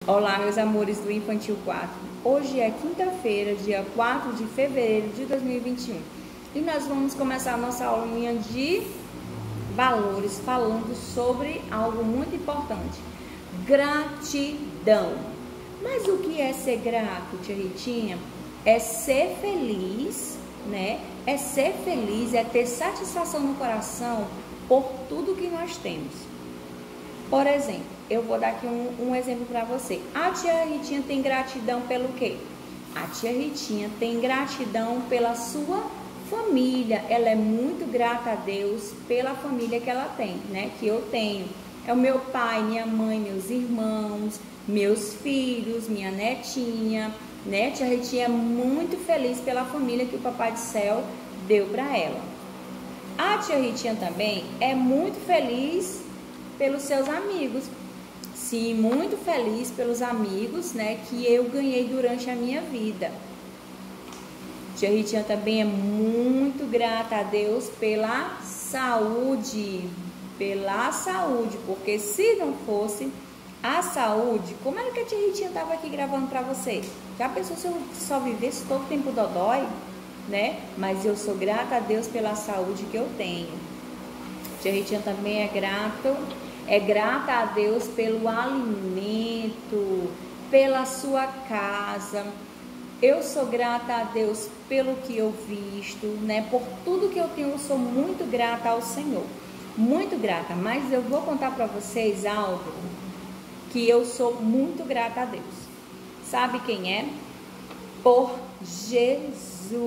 Olá, meus amores do Infantil 4. Hoje é quinta-feira, dia 4 de fevereiro de 2021. E nós vamos começar a nossa aulinha de valores, falando sobre algo muito importante: gratidão. Mas o que é ser grato, tia Ritinha? É ser feliz, né? É ser feliz, é ter satisfação no coração por tudo que nós temos. Por exemplo, eu vou dar aqui um exemplo para você. A tia Ritinha tem gratidão pelo quê? A tia Ritinha tem gratidão pela sua família. Ela é muito grata a Deus pela família que ela tem, né? Que eu tenho. É o meu pai, minha mãe, meus irmãos, meus filhos, minha netinha, né? Tia Ritinha é muito feliz pela família que o Papai do Céu deu para ela. A tia Ritinha também é muito feliz pelos seus amigos. Sim, muito feliz pelos amigos, né, que eu ganhei durante a minha vida. Tia Ritinha também é muito grata a Deus pela saúde, porque se não fosse a saúde, como era que a tia Ritinha estava aqui gravando para você? Já pensou se eu só vivesse todo o tempo dodói, né? Mas eu sou grata a Deus pela saúde que eu tenho. Tia Ritinha também é grata a Deus pelo alimento, pela sua casa. Eu sou grata a Deus pelo que eu visto, né? Por tudo que eu tenho, eu sou muito grata ao Senhor. Muito grata, mas eu vou contar para vocês algo que eu sou muito grata a Deus. Sabe quem é? Por Jesus.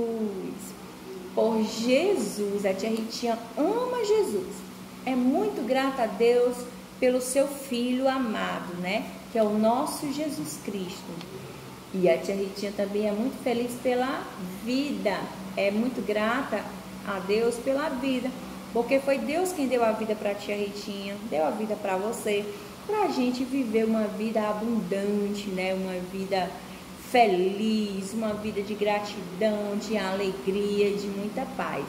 Por Jesus. A tia Ritinha ama Jesus. É muito grata a Deus pelo seu Filho amado, né? Que é o nosso Jesus Cristo. E a tia Ritinha também é muito feliz pela vida. É muito grata a Deus pela vida. Porque foi Deus quem deu a vida para a tia Ritinha, deu a vida para você, para a gente viver uma vida abundante, né? Uma vida feliz, uma vida de gratidão, de alegria, de muita paz.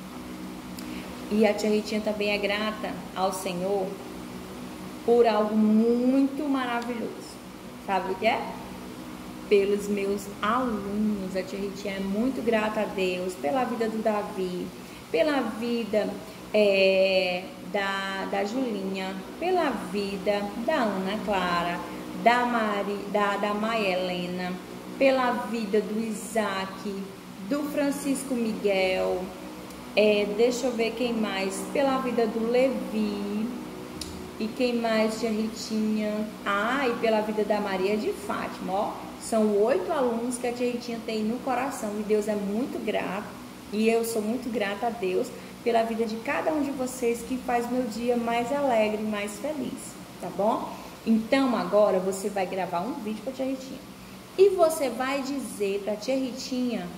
E a tia Ritinha também é grata ao Senhor por algo muito maravilhoso. Sabe o que é? Pelos meus alunos. A tia Ritinha é muito grata a Deus pela vida do Davi, pela vida da Julinha, pela vida da Ana Clara, da Maia Helena, pela vida do Isaac, do Francisco Miguel. Deixa eu ver quem mais. Pela vida do Levi. E quem mais, tia Ritinha? E pela vida da Maria de Fátima, ó. São 8 alunos que a tia Ritinha tem no coração. E Deus é muito grato. E eu sou muito grata a Deus pela vida de cada um de vocês, que faz meu dia mais alegre, mais feliz. Tá bom? Então agora você vai gravar um vídeo para a tia Ritinha. E você vai dizer para a tia Ritinha: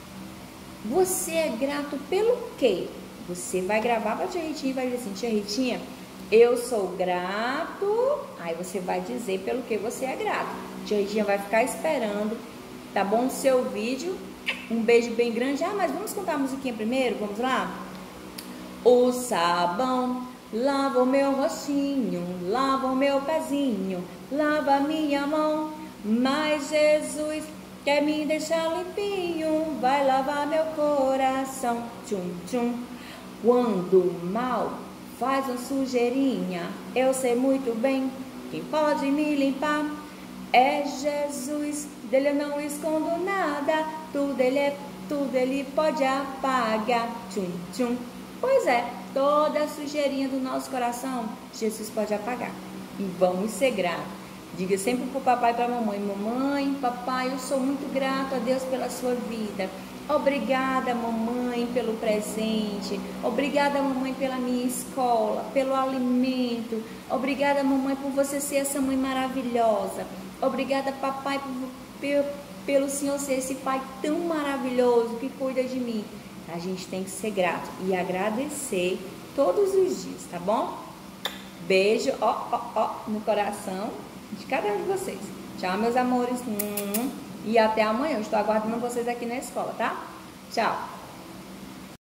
você é grato pelo quê? Você vai gravar para a tia Ritinha e vai dizer assim: tia Ritinha, eu sou grato. Aí você vai dizer pelo que você é grato. Tia Ritinha vai ficar esperando, tá bom? O seu vídeo. Um beijo bem grande. Mas vamos contar a musiquinha primeiro? Vamos lá? O sabão lava o meu rostinho, lava o meu pezinho, lava a minha mão. Mas Jesus quer me deixar limpinho, vai lavar meu coração. Tchum, tchum. Quando o mal faz uma sujeirinha, eu sei muito bem quem pode me limpar. É Jesus, dele eu não escondo nada, tudo ele pode apagar. Tchum, tchum. Pois é, toda a sujeirinha do nosso coração, Jesus pode apagar. E vamos ser gratos. Diga sempre para o papai e para a mamãe: mamãe, papai, eu sou muito grato a Deus pela sua vida. Obrigada, mamãe, pelo presente. Obrigada, mamãe, pela minha escola, pelo alimento. Obrigada, mamãe, por você ser essa mãe maravilhosa. Obrigada, papai, pelo Senhor ser esse pai tão maravilhoso que cuida de mim. A gente tem que ser grato e agradecer todos os dias, tá bom? Beijo, no coração de cada um de vocês. Tchau, meus amores. E até amanhã. Eu estou aguardando vocês aqui na escola, tá? Tchau.